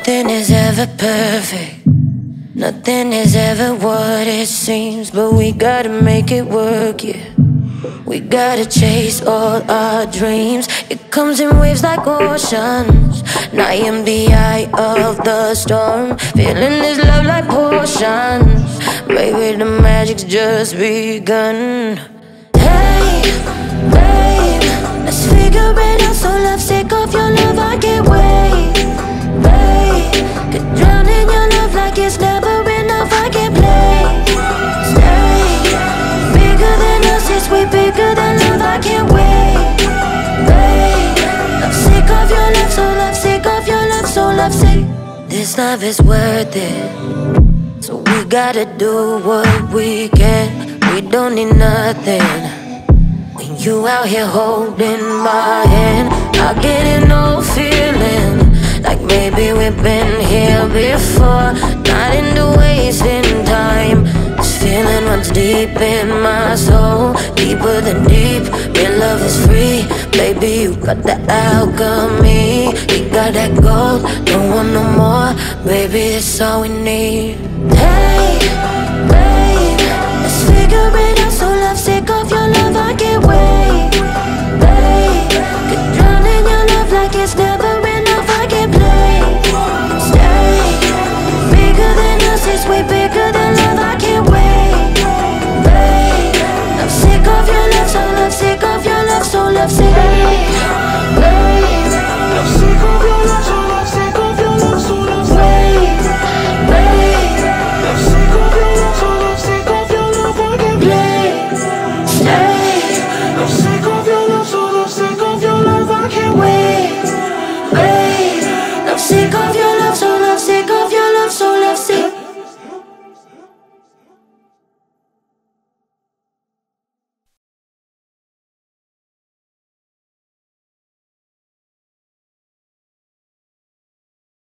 Nothing is ever perfect, nothing is ever what it seems, but we gotta make it work, yeah. We gotta chase all our dreams. It comes in waves like oceans, and I am the eye of the storm, feeling this love like potions. Baby, the magic's just begun. Hey, babe, let's figure it out. So lovesick of your love, I can't wait. Babe, could drown in your love like it's never enough. I can't play. Stay bigger than us, it's way bigger than love. I can't wait. Babe, I'm sick of your love, so lovesick of your love, so lovesick. This love is worth it, so we gotta do what we can. We don't need nothing when you out here holding my hand. I get an old feeling like maybe we've been here before. Not into wasting time. This feeling runs deep in my soul, deeper than deep. Real love is free. Baby, you got the alchemy. You got that gold, don't want no more. Baby, it's all we need. Hey,